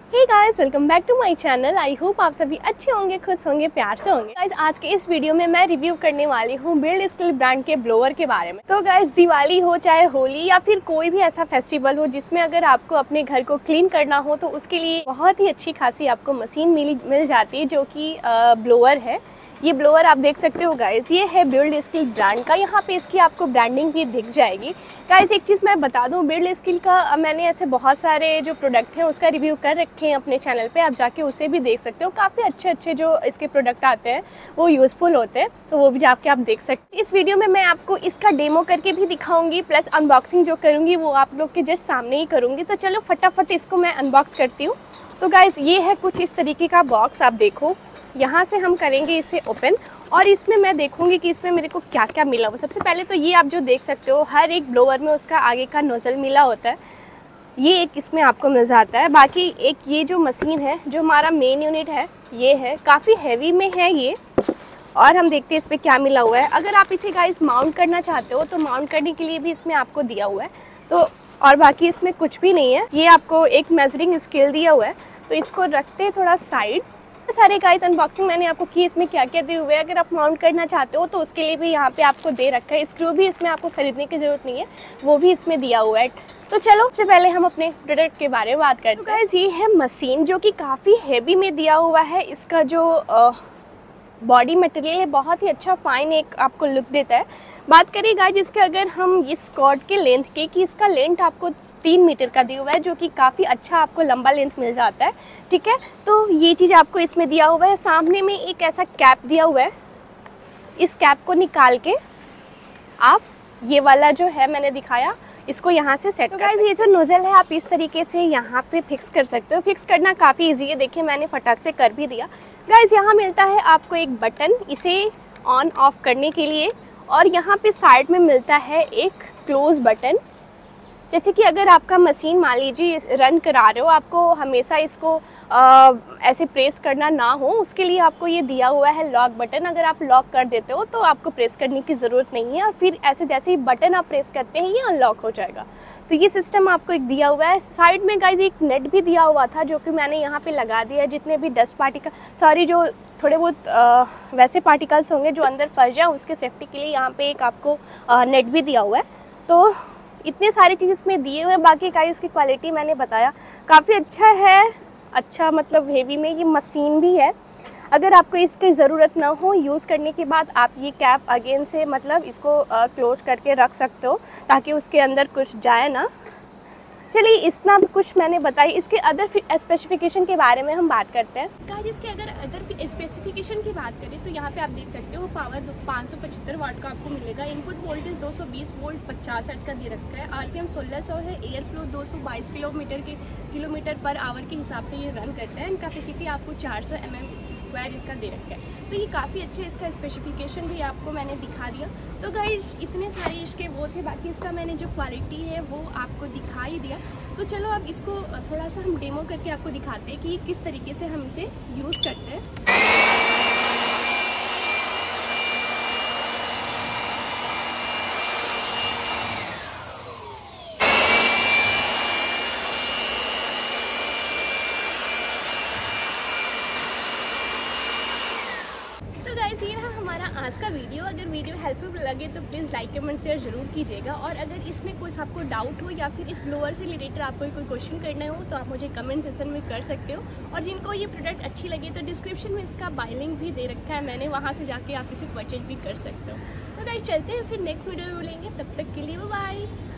Hey guys, welcome back to my channel. I hope आप सभी अच्छे होंगे, खुश होंगे, प्यार से होंगे। गाइस, आज के इस वीडियो में मैं रिव्यू करने वाली हूँ बिल्ड स्किल ब्रांड के ब्लोअर के बारे में। तो गाइस, दिवाली हो चाहे होली या फिर कोई भी ऐसा फेस्टिवल हो जिसमें अगर आपको अपने घर को क्लीन करना हो तो उसके लिए बहुत ही अच्छी खासी आपको मशीन मिल जाती है जो कि ब्लोअर है। ये ब्लोअर आप देख सकते हो गाइस, ये है बिल्ड स्किल ब्रांड का। यहाँ पे इसकी आपको ब्रांडिंग भी दिख जाएगी। गाइस, एक चीज़ मैं बता दूँ, बिल्ड स्किल का मैंने ऐसे बहुत सारे जो प्रोडक्ट हैं उसका रिव्यू कर रखे हैं अपने चैनल पे, आप जाके उसे भी देख सकते हो। काफ़ी अच्छे जो इसके प्रोडक्ट आते हैं वो यूज़फुल होते हैं, तो वो भी जाके आप देख सकते हैं। इस वीडियो में मैं आपको इसका डेमो करके भी दिखाऊंगी, प्लस अनबॉक्सिंग जो करूँगी वो आप लोग के जस्ट सामने ही करूँगी। तो चलो फटाफट इसको मैं अनबॉक्स करती हूँ। तो गाइस, ये है कुछ इस तरीके का बॉक्स। आप देखो, यहाँ से हम करेंगे इसे ओपन और इसमें मैं देखूंगी कि इसमें मेरे को क्या क्या मिला। वो सबसे पहले तो ये आप जो देख सकते हो, हर एक ब्लोअर में उसका आगे का नोजल मिला होता है, ये एक इसमें आपको मिल जाता है। बाकी एक ये जो मशीन है, जो हमारा मेन यूनिट है, ये है काफ़ी हैवी में है ये। और हम देखते हैं इस पर क्या मिला हुआ है। अगर आप इसे गाइस माउंट करना चाहते हो तो माउंट करने के लिए भी इसमें आपको दिया हुआ है। तो और बाकी इसमें कुछ भी नहीं है। ये आपको एक मेजरिंग स्केल दिया हुआ है, तो इसको रखते हैं थोड़ा साइड। सारे गाइस अनबॉक्सिंग मैंने आपको की, इसमें क्या क्या दिए हुए हैं। अगर आप माउंट करना चाहते हो तो उसके लिए भी यहाँ पे आपको दे रखा है। स्क्रू भी इसमें आपको खरीदने की ज़रूरत नहीं है, वो भी इसमें दिया हुआ है। तो चलो सबसे पहले हम अपने प्रोडक्ट के बारे में बात करते हैं। तो गाइस, ये है मशीन जो कि काफ़ी हैवी में दिया हुआ है। इसका जो बॉडी मटेरियल है बहुत ही अच्छा फाइन एक आपको लुक देता है। बात करें गाइस इसके, अगर हम इस कॉर्ड के लेंथ के, कि इसका लेंथ आपको 3 मीटर का दिया हुआ है, जो कि काफ़ी अच्छा आपको लंबा लेंथ मिल जाता है। ठीक है, तो ये चीज़ आपको इसमें दिया हुआ है। सामने में एक ऐसा कैप दिया हुआ है, इस कैप को निकाल के आप ये वाला जो है मैंने दिखाया, इसको यहाँ से सेट कर सकते हो। ये जो नोजल है आप इस तरीके से यहाँ पे फिक्स कर सकते हो। फिक्स करना काफ़ी ईजी है, देखिए मैंने फटाक से कर भी दिया। गाइस, यहाँ मिलता है आपको एक बटन इसे ऑन ऑफ करने के लिए, और यहाँ पे साइड में मिलता है एक क्लोज बटन। जैसे कि अगर आपका मशीन मान लीजिए रन करा रहे हो, आपको हमेशा इसको ऐसे प्रेस करना ना हो, उसके लिए आपको ये दिया हुआ है लॉक बटन। अगर आप लॉक कर देते हो तो आपको प्रेस करने की ज़रूरत नहीं है, और फिर ऐसे जैसे ही बटन आप प्रेस करते हैं ये अनलॉक हो जाएगा। तो ये सिस्टम आपको एक दिया हुआ है। साइड में गाइस एक नेट भी दिया हुआ था, जो कि मैंने यहाँ पे लगा दिया है। जितने भी डस्ट पार्टिकल, जो थोड़े बहुत वैसे पार्टिकल्स होंगे जो अंदर फंस जाए, उसके सेफ्टी के लिए यहाँ पे एक आपको नेट भी दिया हुआ है। तो इतने सारी चीज़ इसमें दिए हुए हैं। बाकी गाइस इसकी क्वालिटी मैंने बताया काफ़ी अच्छा है। अच्छा मतलब हेवी में ये मशीन भी है। अगर आपको इसकी ज़रूरत ना हो यूज़ करने के बाद, आप ये कैप अगेन से मतलब इसको क्लोज करके रख सकते हो, ताकि उसके अंदर कुछ जाए ना। चलिए, इतना कुछ मैंने बताई। इसके अदर स्पेसिफिकेशन के बारे में हम बात करते हैं। गाइस, इसके अगर अदर स्पेसिफिकेशन की बात करें तो यहाँ पे आप देख सकते हो पावर 575 वाट का आपको मिलेगा। इनपुट वोल्टेज 220 वोल्ट 50 हर्ट्ज का दे रखा है। आरपीएम 1600 है। Air flow 222 kilometre per hour के हिसाब से ये रन करता है। कैपेसिटी आपको 400 mm² इसका दे रखा है। तो ये काफ़ी अच्छा, इसका स्पेसिफिकेशन भी आपको मैंने दिखा दिया। तो गाइस, इतने सारे इसके वो थे। बाकी इसका मैंने जो क्वालिटी है वो आपको दिखा ही दिया। तो चलो अब इसको थोड़ा सा हम डेमो करके आपको दिखाते हैं कि किस तरीके से हम इसे यूज़ करते हैं। तो गाइस, ये रहा हमारा आज का वीडियो। अगर वीडियो हेल्पफुल लगे तो प्लीज़ लाइक कमेंट शेयर ज़रूर कीजिएगा। और अगर इसमें कुछ आपको डाउट हो या फिर इस ब्लोअर से रिलेटेड आपको कोई क्वेश्चन करना हो तो आप मुझे कमेंट सेक्शन में कर सकते हो। और जिनको ये प्रोडक्ट अच्छी लगे तो डिस्क्रिप्शन में इसका बाय लिंक भी दे रखा है मैंने, वहाँ से जाके आप इसे परचेज भी कर सकते हो। तो गाइस, चलते हैं फिर नेक्स्ट वीडियो में मिलेंगे। तब तक के लिए बाय।